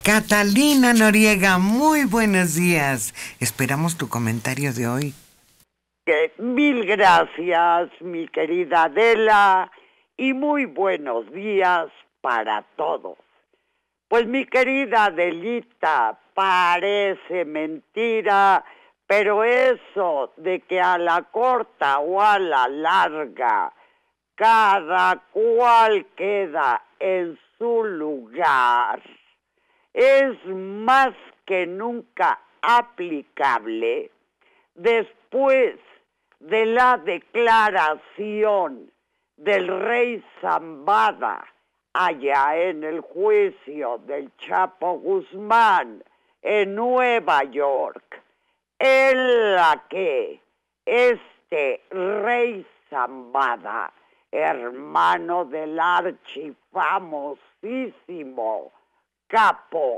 Catalina Noriega, muy buenos días. Esperamos tu comentario de hoy. Mil gracias, mi querida Adela, y muy buenos días para todos. Pues mi querida Adelita, parece mentira, pero eso de que a la corta o a la larga, cada cual queda en su lugar, es más que nunca aplicable después de la declaración del rey Zambada allá en el juicio del Chapo Guzmán en Nueva York, en la que este rey Zambada, hermano del archifamosísimo Capo,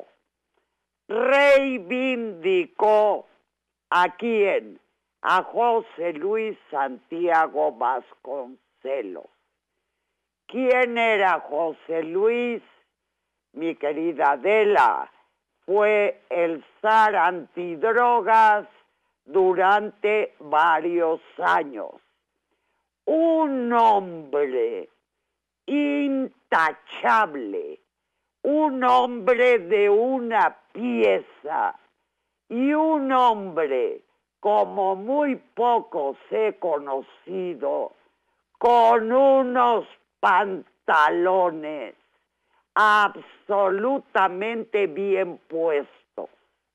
reivindicó ¿a quién? A José Luis Santiago Vasconcelos. ¿Quién era José Luis? Mi querida Adela, fue el zar antidrogas durante varios años. Un hombre intachable, un hombre de una pieza y un hombre como muy pocos he conocido, con unos pantalones absolutamente bien puestos.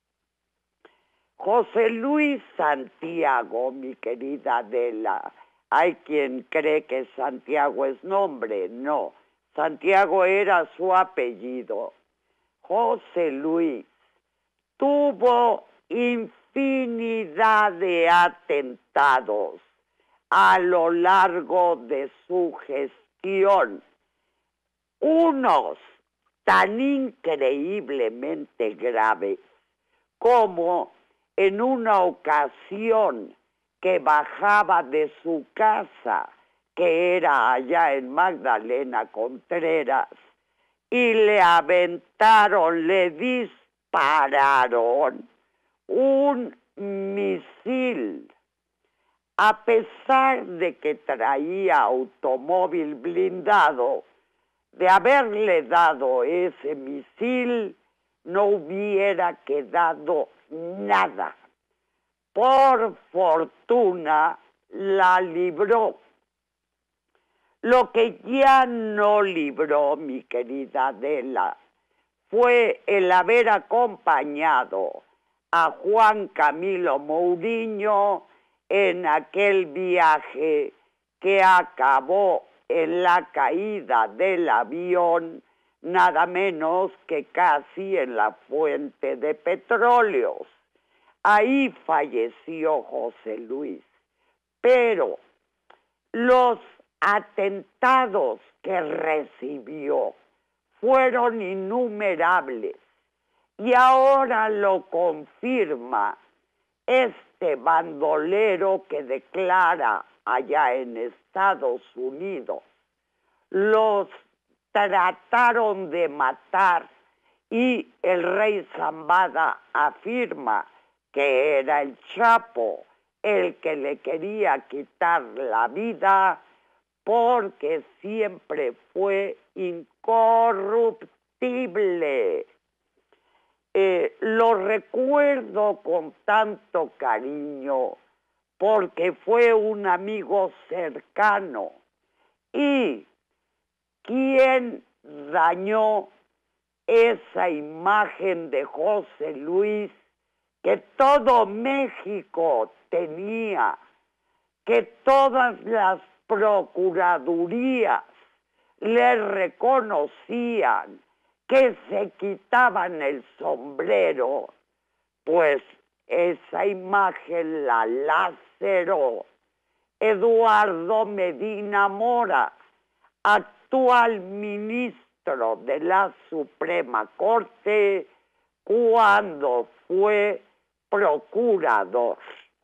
José Luis Santiago, mi querida Adela, hay quien cree que Santiago es nombre, no, Santiago era su apellido. José Luis tuvo infinidad de atentados a lo largo de su gestión, unos tan increíblemente graves como en una ocasión que bajaba de su casa, que era allá en Magdalena Contreras, y le aventaron, le dispararon un misil. A pesar de que traía automóvil blindado, de haberle dado ese misil, no hubiera quedado nada. Por fortuna, la libró. Lo que ya no libró, mi querida Adela, fue el haber acompañado a Juan Camilo Mourinho en aquel viaje que acabó en la caída del avión, nada menos que casi en la fuente de petróleos. Ahí falleció José Luis, pero los atentados que recibió fueron innumerables y ahora lo confirma este bandolero que declara allá en Estados Unidos. Los trataron de matar y el rey Zambada afirma que era el Chapo el que le quería quitar la vida porque siempre fue incorruptible. Lo recuerdo con tanto cariño porque fue un amigo cercano. ¿Y quién dañó esa imagen de José Luis que todo México tenía, que todas las procuradurías le reconocían, que se quitaban el sombrero? Pues esa imagen la laceró Eduardo Medina Mora, actual ministro de la Suprema Corte, cuando fue procurador.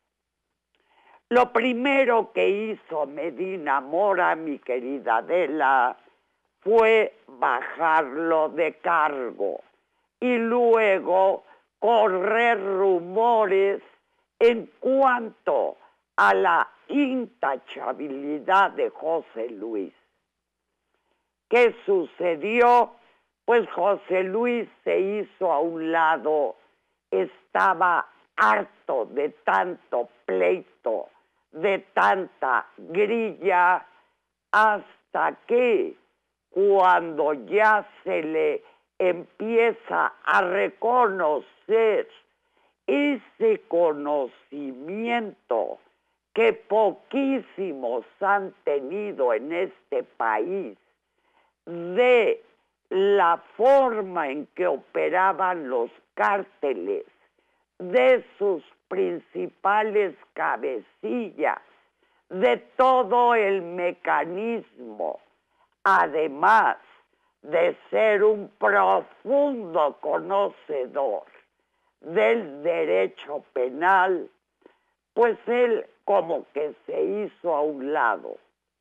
Lo primero que hizo Medina Mora, mi querida Adela, fue bajarlo de cargo. y luego correr rumores en cuanto a la intachabilidad de José Luis. ¿Qué sucedió? Pues José Luis se hizo a un lado, estaba harto de tanto pleito, de tanta grilla, hasta que cuando ya se le empieza a reconocer ese conocimiento que poquísimos han tenido en este país de la forma en que operaban los cárteles, de sus principales cabecillas, de todo el mecanismo, además de ser un profundo conocedor del derecho penal, pues él como que se hizo a un lado.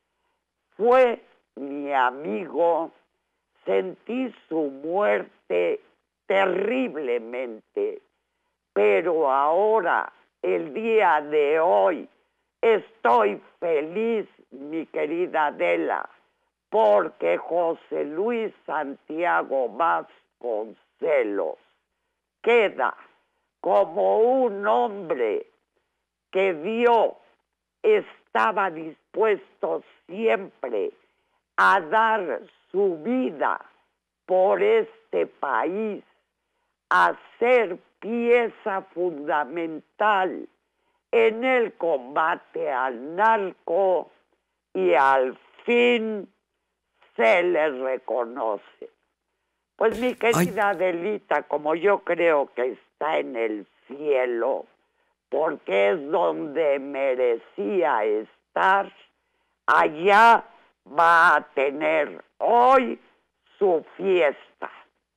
Fue mi amigo, sentí su muerte terriblemente, pero ahora, el día de hoy, estoy feliz, mi querida Adela, porque José Luis Santiago Vasconcelos queda como un hombre que Dios estaba dispuesto siempre a dar su vida por este país, a ser pieza fundamental en el combate al narco, y al fin se le reconoce. Pues mi querida Adelita, como yo creo que está en el cielo, porque es donde merecía estar, allá va a tener hoy su fiesta.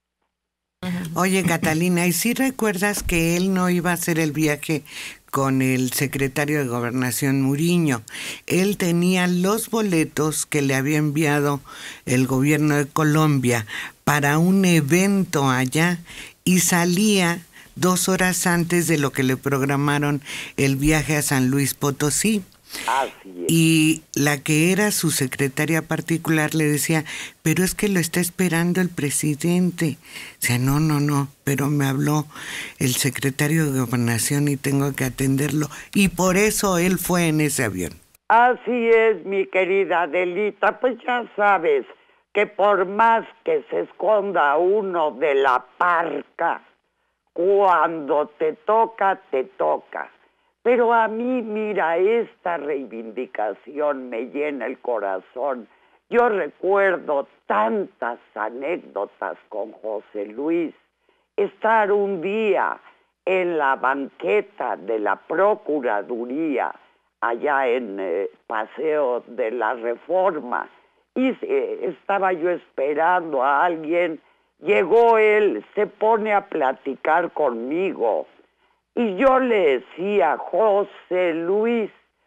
Oye, Catalina, ¿y si recuerdas que él no iba a hacer el viaje con el secretario de Gobernación Muriño? Él tenía los boletos que le había enviado el gobierno de Colombia para un evento allá y salía 2 horas antes de lo que le programaron el viaje a San Luis Potosí. Así es. Y la que era su secretaria particular le decía, pero es que lo está esperando el presidente. O sea, no, pero me habló el secretario de Gobernación y tengo que atenderlo. Y por eso él fue en ese avión. Así es, mi querida Adelita, pues ya sabes que por más que se esconda uno de la parca, cuando te toca, te toca. Pero a mí, mira, esta reivindicación me llena el corazón. Yo recuerdo tantas anécdotas con José Luis. Estar un día en la banqueta de la Procuraduría, allá en Paseo de la Reforma, y estaba yo esperando a alguien. Llegó él, se pone a platicar conmigo. Y yo le decía, José Luis,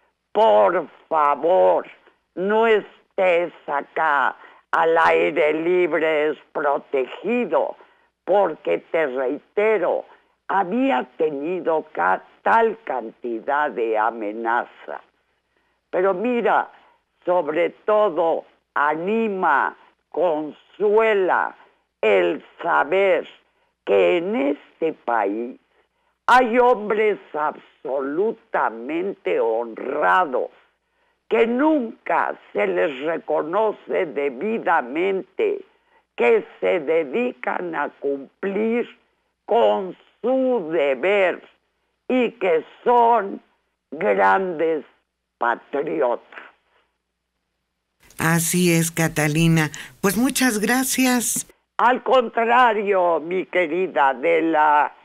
por favor, no estés acá al aire libre, desprotegido, porque te reitero, había tenido tal cantidad de amenazas. Pero mira, sobre todo, anima, consuela el saber que en este país hay hombres absolutamente honrados que nunca se les reconoce debidamente, que se dedican a cumplir con su deber y que son grandes patriotas. Así es, Catalina. Pues muchas gracias. Al contrario, mi querida Adela,